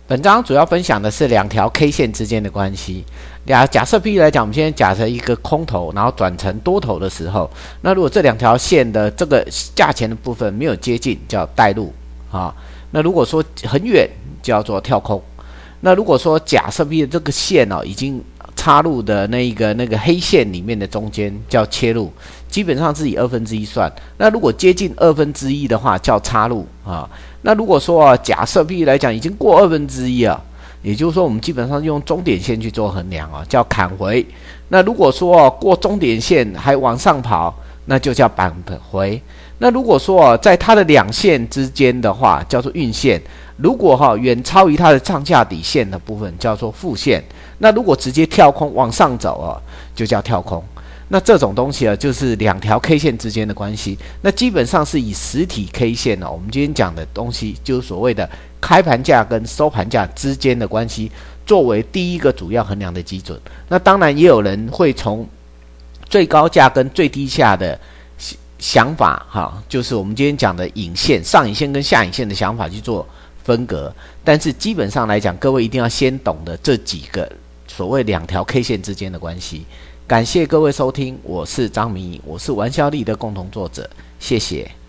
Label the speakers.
Speaker 1: 本章主要分享的是两条 K 线之间的关系。假设譬如来讲，我们现在假设一个空头，然后转成多头的时候，那如果这两条线的这个价钱的部分没有接近，叫带入啊。那如果说很远，叫做跳空。那如果说假设譬如这个线已经插入的那个黑线里面的中间叫切入，基本上是以1/2算。那如果接近1/2的话，叫插入啊。那如果说假设譬如来讲已经过1/2啊，也就是说我们基本上用终点线去做衡量叫砍回。那如果说过终点线还往上跑，那就叫扳回。那如果说在它的两线之间的话，叫做运线。如果远超于它的上下底线的部分，叫做负线。那如果直接跳空往上走就叫跳空。那这种东西就是两条 K 线之间的关系。那基本上是以实体 K 线我们今天讲的东西，就是所谓的开盘价跟收盘价之间的关系，作为第一个主要衡量的基准。那当然也有人会从最高价跟最低价的想法就是我们今天讲的影线、上影线跟下影线的想法去做分隔。但是基本上来讲，各位一定要先懂得这几个所谓两条 K 线之间的关系。感谢各位收听，我是张明义，我是玩笑力的共同作者，谢谢。